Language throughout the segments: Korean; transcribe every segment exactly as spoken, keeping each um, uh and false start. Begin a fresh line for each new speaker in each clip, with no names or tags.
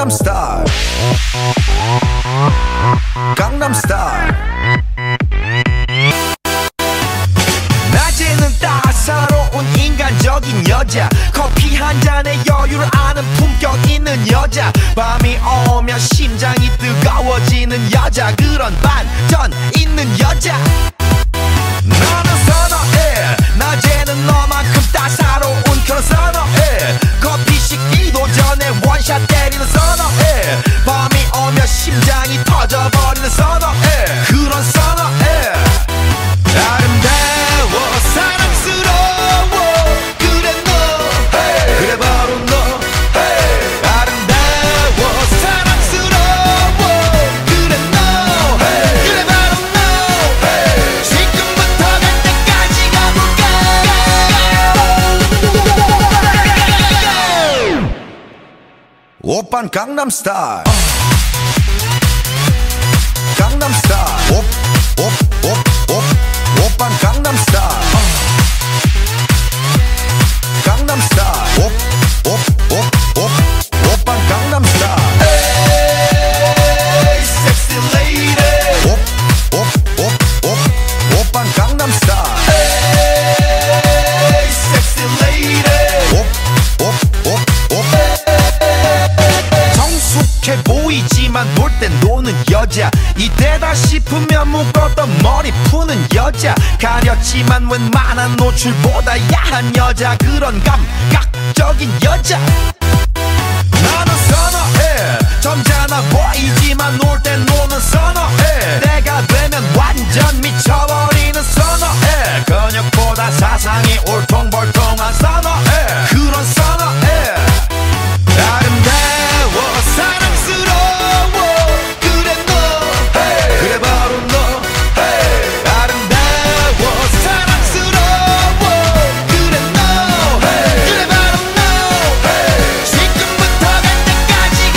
Gangnam Style. Gangnam Style. 낮에는 따사로운 인간적인 여자, 커피 한 잔에 여유를 아는 품격 있는 여자, 밤이 오면 심장이 뜨거워지는 여자, 그런 반전 있는 여자. 나는 선호해, 낮에는 너만큼 따사로운 그런 선호해, 커피 식기도 전에 원샷 때리는 선호해, 밤이 오면 심장이 터져버리는 선호해, 그런 선호해. 아름다워 사랑스러워 그래 너, hey. 그래 바로 너, hey. 아름다워 사랑스러워 그래 너, hey. 그래 바로 너, hey. 지금부터 갈 때까지 가볼까. 오빤 강남 스타일. 강남 스타일. 오, 오, 오, 오. 오빤 강남 스타일. 강남 스타일. 오, 오, 오, 오. 오빤 강남 스타일. Hey, sexy lady. 오, 오, 오, 오. 오빤 강남 스타일. Hey, sexy lady. 오, 오, 오, 오. 정숙해 보이지만 놀 땐 노는 여자, 이때다 싶으면 묶었던 머리 푸는 여자, 가렸지만 웬만한 노출보다 야한 여자, 그런 감각적인 여자. 나는 선호해, 점잖아 보이지만 놀 땐 노는 선호해, 내가 되면 완전 미쳐버리는 선호해, 근육보다 사상이 울퉁불퉁한 선호해, 그런 선호해. 아름다워 사랑스러워 그래 너, hey. 그래 바로 너, hey. 아름다워 사랑스러워 그래 너, hey. 그래 바로 너, hey. 지금부터 갈 때까지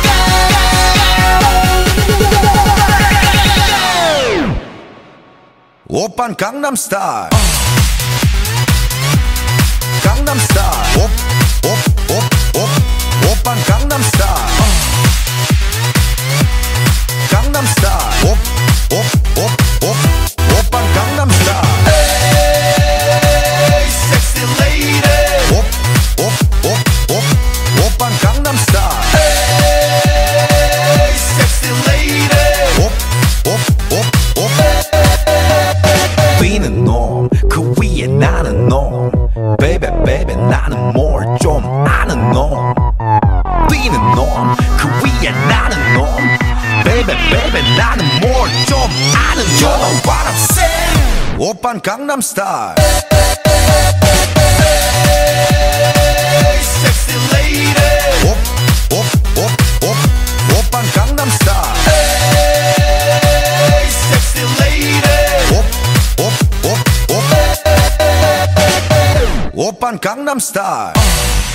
가볼까. 오빤 강남 스타일. 강남 스타일. 오, 오, 오, 오. 오빤 강남 스타일. 강남 스타일. 오, 오, 오, 오. 오빤 강남 스타일. Hey, sexy lady. 오, 오, 오, 오. 오빤 강남 스타일. Hey, sexy lady. 오, 오, 오, 오. 뛰는 놈, 그 위에 나는 놈, baby baby 나는 뭘 좀 아는 놈. 뛰는 놈, 그 위에 나는 놈, baby baby 나는 뭘 좀 아는 놈. You know what I'm saying? 오빤 강남 스타일. Hey, sexy lady. 오, 오, 오, 오. 오빤 강남 스타일. Hey, sexy lady. 오, 오, 오, 오. 오빤 강남 스타일.